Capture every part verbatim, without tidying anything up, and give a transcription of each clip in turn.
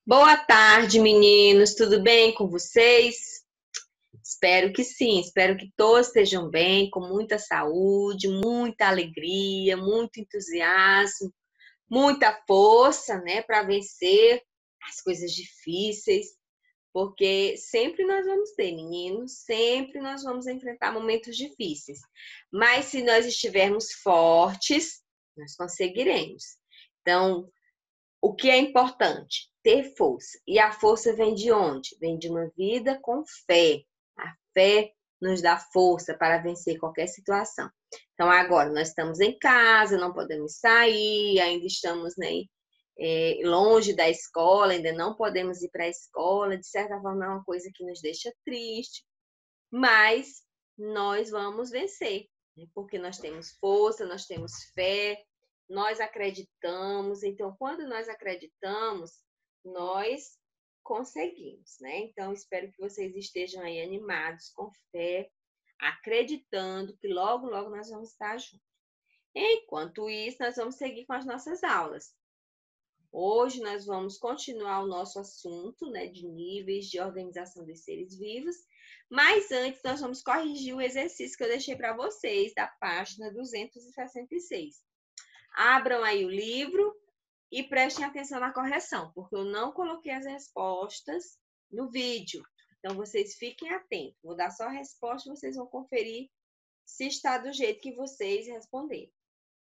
Boa tarde, meninos. Tudo bem com vocês? Espero que sim. Espero que todos estejam bem, com muita saúde, muita alegria, muito entusiasmo, muita força, né, para vencer as coisas difíceis, porque sempre nós vamos ter, meninos, sempre nós vamos enfrentar momentos difíceis. Mas se nós estivermos fortes, nós conseguiremos. Então, o que é importante? Ter força. E a força vem de onde? Vem de uma vida com fé. A fé nos dá força para vencer qualquer situação. Então, agora, nós estamos em casa, não podemos sair, ainda estamos, né, é, longe da escola, ainda não podemos ir para a escola. De certa forma, é uma coisa que nos deixa triste, mas nós vamos vencer, né? Porque nós temos força, nós temos fé, nós acreditamos. Então, quando nós acreditamos, nós conseguimos, né? Então, espero que vocês estejam aí animados, com fé, acreditando que logo, logo nós vamos estar juntos. Enquanto isso, nós vamos seguir com as nossas aulas. Hoje nós vamos continuar o nosso assunto, né, de níveis de organização dos seres vivos, mas antes nós vamos corrigir o exercício que eu deixei para vocês da página duzentos e sessenta e seis. Abram aí o livro e prestem atenção na correção, porque eu não coloquei as respostas no vídeo. Então vocês fiquem atentos. Vou dar só a resposta e vocês vão conferir se está do jeito que vocês responderam.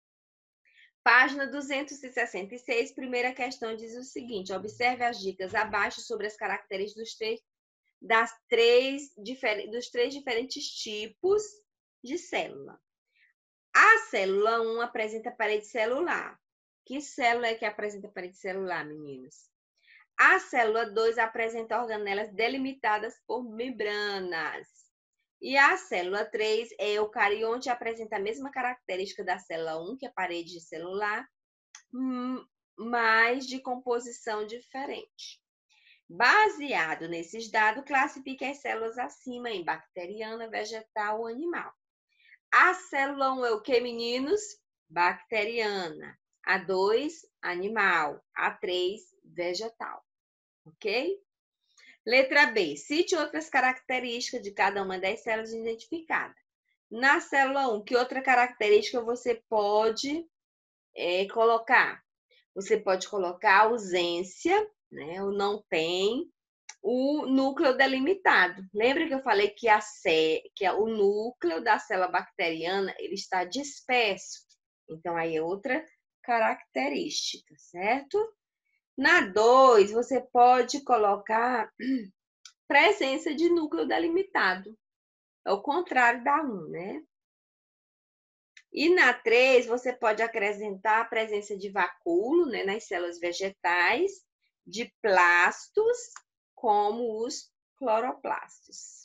Página duzentos e sessenta e seis, primeira questão diz o seguinte: observe as dicas abaixo sobre as características dos três, das três, dos três diferentes tipos de célula. A célula um apresenta parede celular. Que célula é que apresenta parede celular, meninas? A célula dois apresenta organelas delimitadas por membranas. E a célula três é eucarionte, apresenta a mesma característica da célula um, que é a parede celular, mas de composição diferente. Baseado nesses dados, classifique as células acima em bacteriana, vegetal ou animal. A célula um é o que, meninos? Bacteriana. A dois, animal. A três, vegetal. Ok? Letra B. Cite outras características de cada uma das células identificadas. Na célula um, que outra característica você pode é, colocar? Você pode colocar ausência, né? O não tem, o núcleo delimitado. Lembra que eu falei que, a C, que o núcleo da célula bacteriana ele está disperso? Então, aí é outra característica, certo? Na dois, você pode colocar presença de núcleo delimitado. É o contrário da um, né? E na três, você pode acrescentar a presença de vacúolo, né, nas células vegetais, de plastos, como os cloroplastos.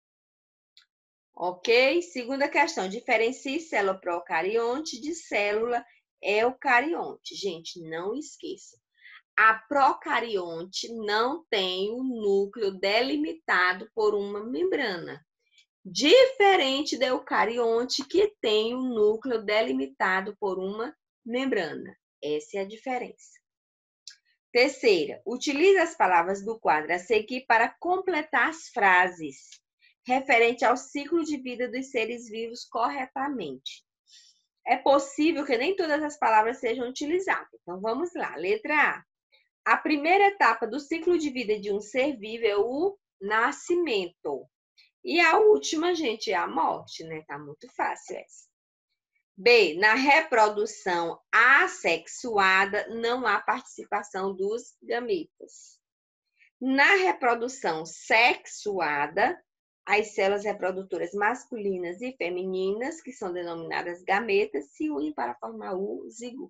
Ok? Segunda questão, diferencie célula procarionte de célula eucarionte. Gente, não esqueça. A procarionte não tem o núcleo delimitado por uma membrana. Diferente do eucarionte, que tem um núcleo delimitado por uma membrana. Essa é a diferença. Terceira, utilize as palavras do quadro a seguir para completar as frases referente ao ciclo de vida dos seres vivos corretamente. É possível que nem todas as palavras sejam utilizadas. Então, vamos lá. Letra A. A primeira etapa do ciclo de vida de um ser vivo é o nascimento. E a última, gente, é a morte, né? Tá muito fácil essa. B, na reprodução assexuada, não há participação dos gametas. Na reprodução sexuada, as células reprodutoras masculinas e femininas, que são denominadas gametas, se unem para formar o zigoto.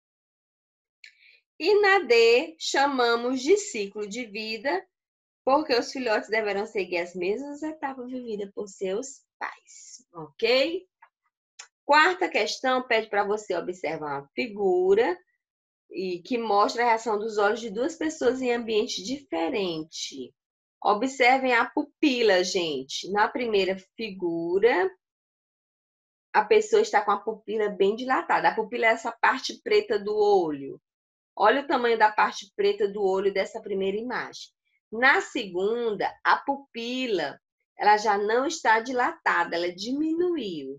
E na D, chamamos de ciclo de vida, porque os filhotes deverão seguir as mesmas etapas vividas por seus pais, ok? Quarta questão pede para você observar uma figura e que mostra a reação dos olhos de duas pessoas em ambiente diferente. Observem a pupila, gente. Na primeira figura, a pessoa está com a pupila bem dilatada. A pupila é essa parte preta do olho. Olha o tamanho da parte preta do olho dessa primeira imagem. Na segunda, a pupila, ela já não está dilatada, ela diminuiu.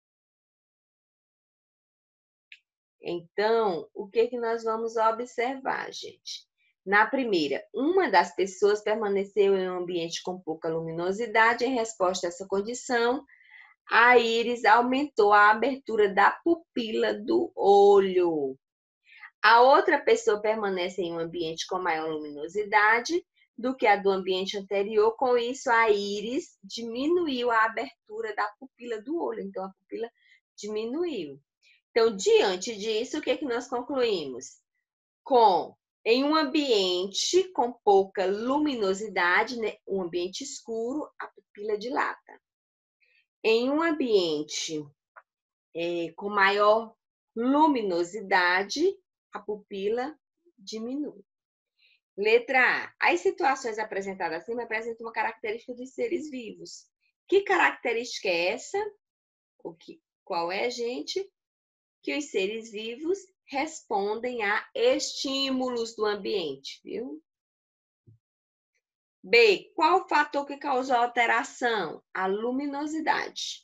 Então, o que que nós vamos observar, gente? Na primeira, uma das pessoas permaneceu em um ambiente com pouca luminosidade. Em resposta a essa condição, a íris aumentou a abertura da pupila do olho. A outra pessoa permanece em um ambiente com maior luminosidade do que a do ambiente anterior. Com isso, a íris diminuiu a abertura da pupila do olho. Então, a pupila diminuiu. Então, diante disso, o que, é que nós concluímos? Com, em um ambiente com pouca luminosidade, né, um ambiente escuro, a pupila dilata. Em um ambiente é, com maior luminosidade, a pupila diminui. Letra A. As situações apresentadas acima apresentam uma característica dos seres vivos. Que característica é essa? O que, qual é, gente? Que os seres vivos respondem a estímulos do ambiente, viu? B. Qual o fator que causou a alteração? A luminosidade.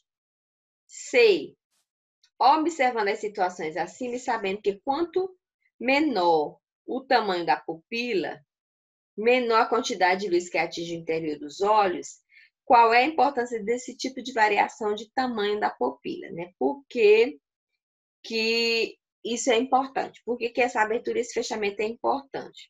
C. Observando as situações acima e sabendo que quanto menor o tamanho da pupila, menor a quantidade de luz que atinge o interior dos olhos, qual é a importância desse tipo de variação de tamanho da pupila, né? Por que que isso é importante? Por que que essa abertura e esse fechamento é importante?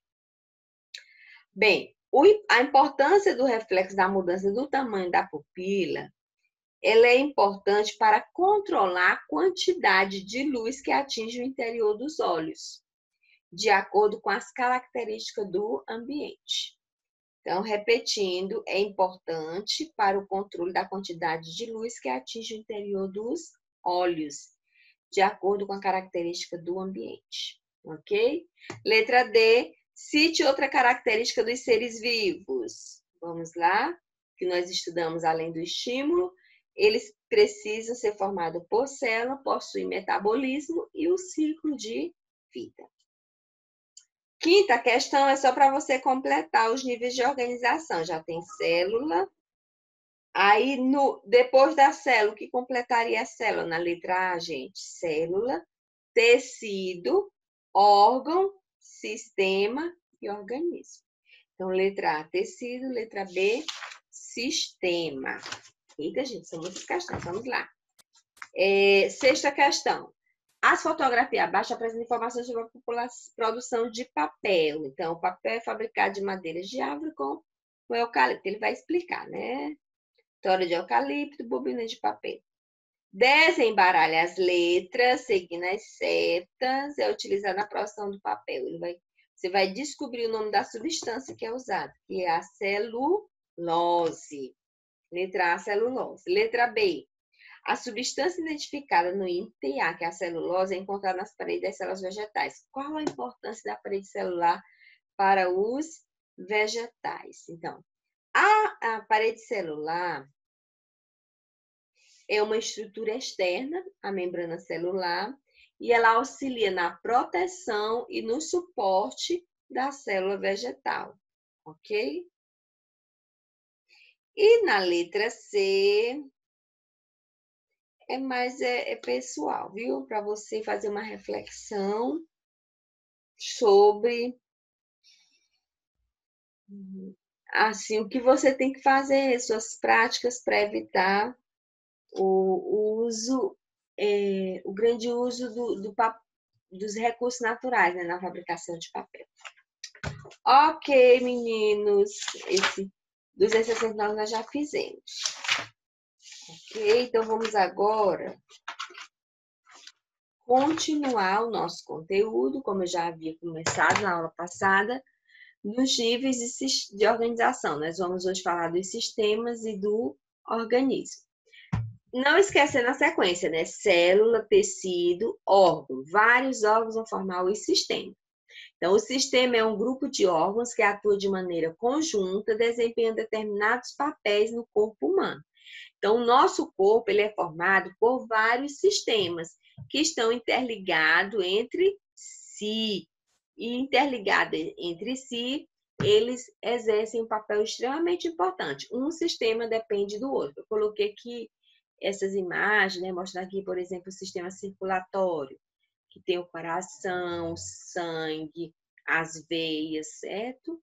Bem, a importância do reflexo da mudança do tamanho da pupila, ela é importante para controlar a quantidade de luz que atinge o interior dos olhos, de acordo com as características do ambiente. Então, repetindo, é importante para o controle da quantidade de luz que atinge o interior dos olhos, de acordo com a característica do ambiente, ok? Letra D, cite outra característica dos seres vivos. Vamos lá, que nós estudamos além do estímulo. Eles precisam ser formados por célula, possuem metabolismo e o ciclo de vida. Quinta questão é só para você completar os níveis de organização. Já tem célula. Aí, no, depois da célula, o que completaria a célula? Na letra A, gente, célula, tecido, órgão, sistema e organismo. Então, letra A, tecido, letra B, sistema. Eita, gente, são muitas questões, vamos lá. É, sexta questão. As fotografias abaixo apresentam informações sobre a produção de papel. Então, o papel é fabricado de madeiras de árvore com o eucalipto. Ele vai explicar, né? Tora de eucalipto, bobina de papel. Desembaralha as letras, seguindo as setas, é utilizado na produção do papel. Ele vai, você vai descobrir o nome da substância que é usada, que é a celulose. Letra A, celulose. Letra B. A substância identificada no índice A, que é a celulose, é encontrada nas paredes das células vegetais. Qual a importância da parede celular para os vegetais? Então, a, a parede celular é uma estrutura externa, a membrana celular, e ela auxilia na proteção e no suporte da célula vegetal, ok? E na letra C, é mais é, é pessoal, viu? Para você fazer uma reflexão sobre assim, o que você tem que fazer, suas práticas para evitar o, o uso, é, o grande uso do, do, dos recursos naturais, né, na fabricação de papel. Ok, meninos, esse dos exercícios nós já fizemos. Ok, então vamos agora continuar o nosso conteúdo, como eu já havia começado na aula passada, nos níveis de organização. Nós vamos hoje falar dos sistemas e do organismo. Não esquecendo a sequência, né? Célula, tecido, órgão. Vários órgãos vão formar o sistema. Então, o sistema é um grupo de órgãos que atua de maneira conjunta, desempenhando determinados papéis no corpo humano. Então, o nosso corpo ele é formado por vários sistemas que estão interligados entre si. e interligados entre si, eles exercem um papel extremamente importante. Um sistema depende do outro. Eu coloquei aqui essas imagens, né, mostrando aqui, por exemplo, o sistema circulatório, que tem o coração, o sangue, as veias, certo?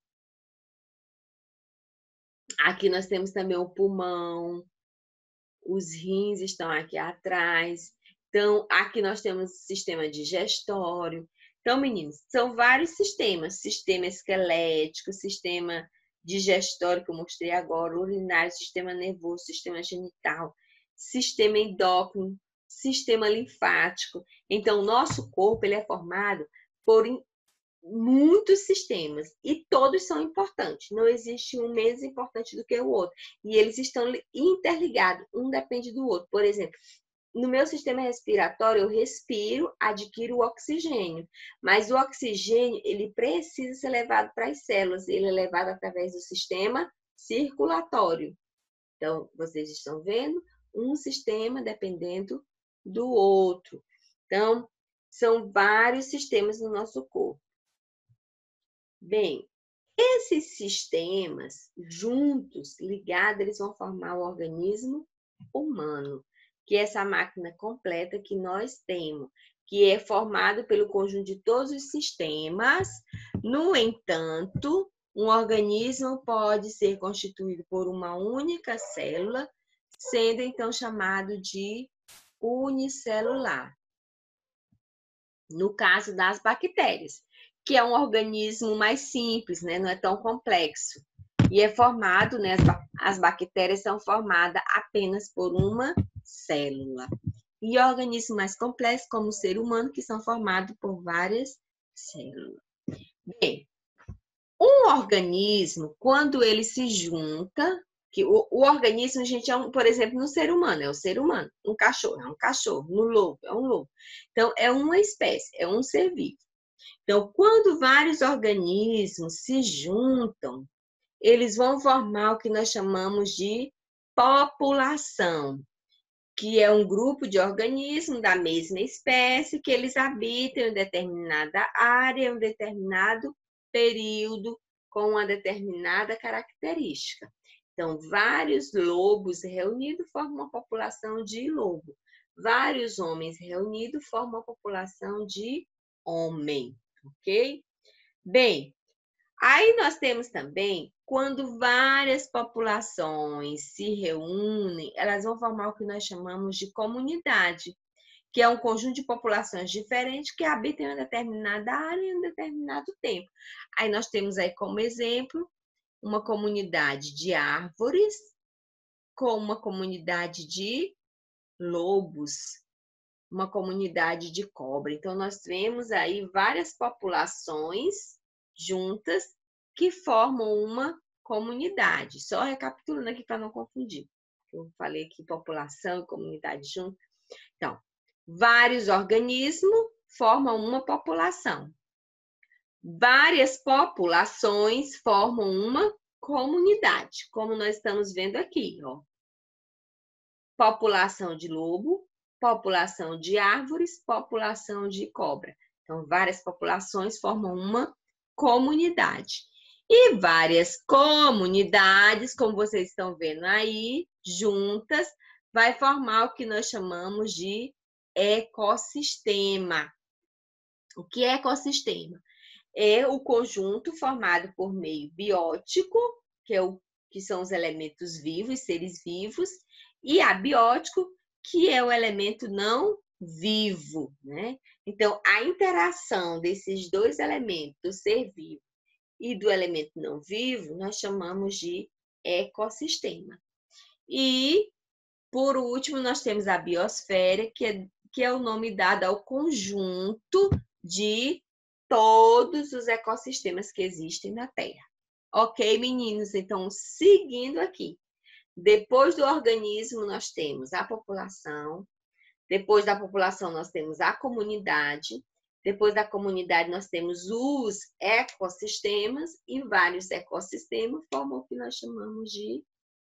Aqui nós temos também o pulmão, os rins estão aqui atrás. Então, aqui nós temos o sistema digestório. Então, meninos, são vários sistemas. Sistema esquelético, sistema digestório, que eu mostrei agora, urinário, sistema nervoso, sistema genital, sistema endócrino, sistema linfático. Então, o nosso corpo ele é formado por muitos sistemas e todos são importantes. Não existe um menos importante do que o outro. E eles estão interligados, um depende do outro. Por exemplo, no meu sistema respiratório, eu respiro, adquiro o oxigênio. Mas o oxigênio, ele precisa ser levado para as células. Ele é levado através do sistema circulatório. Então, vocês estão vendo um sistema dependendo do outro. Então, são vários sistemas no nosso corpo. Bem, esses sistemas juntos, ligados, eles vão formar o organismo humano, que é essa máquina completa que nós temos, que é formado pelo conjunto de todos os sistemas. No entanto, um organismo pode ser constituído por uma única célula, sendo então chamado de unicelular. No caso das bactérias, que é um organismo mais simples, né? Não é tão complexo. E é formado, né? As bactérias são formadas apenas por uma célula. E organismos mais complexos, como o ser humano, que são formados por várias células. Bem, um organismo, quando ele se junta, que o, o organismo, a gente é um, por exemplo, no ser humano, é o ser humano. Um cachorro é um cachorro, no lobo é um lobo. Então, é uma espécie, é um ser vivo. Então, quando vários organismos se juntam, eles vão formar o que nós chamamos de população, que é um grupo de organismos da mesma espécie que eles habitam em determinada área, em um determinado período, com uma determinada característica. Então, vários lobos reunidos formam uma população de lobo. Vários homens reunidos formam uma população de homem. Ok? Bem, aí nós temos também, quando várias populações se reúnem, elas vão formar o que nós chamamos de comunidade, que é um conjunto de populações diferentes que habitam em uma determinada área em um determinado tempo. Aí nós temos aí como exemplo uma comunidade de árvores com uma comunidade de lobos, uma comunidade de cobra. Então, nós temos aí várias populações juntas que formam uma comunidade. Só recapitulando aqui para não confundir. Eu falei aqui população e comunidade junto. Então, vários organismos formam uma população. Várias populações formam uma comunidade, como nós estamos vendo aqui, ó. População de lobo, população de árvores, população de cobra. Então, várias populações formam uma comunidade. E várias comunidades, como vocês estão vendo aí, juntas, vai formar o que nós chamamos de ecossistema. O que é ecossistema? É o conjunto formado por meio biótico, que, é o, que são os elementos vivos, seres vivos, e abiótico, que é o elemento não vivo, né? Então, a interação desses dois elementos, do ser vivo e do elemento não vivo, nós chamamos de ecossistema. E, por último, nós temos a biosfera, que é, que é o nome dado ao conjunto de todos os ecossistemas que existem na Terra. Ok, meninos? Então, seguindo aqui. Depois do organismo, nós temos a população. Depois da população, nós temos a comunidade. Depois da comunidade, nós temos os ecossistemas. E vários ecossistemas formam o que nós chamamos de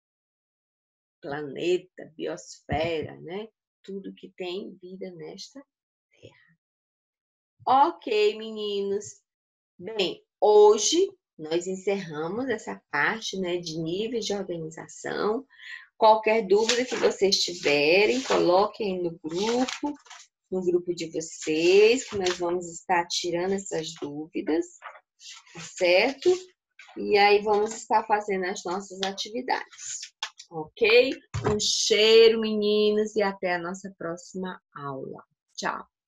planeta, biosfera, né? Tudo que tem vida nesta Terra. Ok, meninos. Bem, hoje nós encerramos essa parte, né, de níveis de organização. Qualquer dúvida que vocês tiverem, coloquem aí no grupo, no grupo de vocês, que nós vamos estar tirando essas dúvidas, tá certo? E aí vamos estar fazendo as nossas atividades, ok? Um cheiro, meninos, e até a nossa próxima aula. Tchau!